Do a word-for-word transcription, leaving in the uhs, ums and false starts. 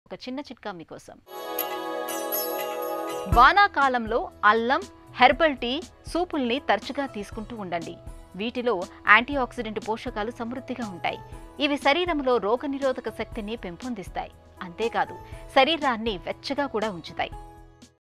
ఒక చిన్న చిట్కా మీకోసం. వానాకాలంలో అల్లం, హెర్బల్ టీ, సూపుల్ని తరచుగా తీసుకుంటూ ఉండండి. వీటిలో యాంటీ ఆక్సిడెంట్ పోషకాలు సమృద్ధిగా ఉంటాయి. ఇవి శరీరంలో రోగనిరోధక శక్తిని పెంపొందిస్తాయి. అంతేకాదు శరీరాన్ని వెచ్చగా కూడా ఉంచుతాయి.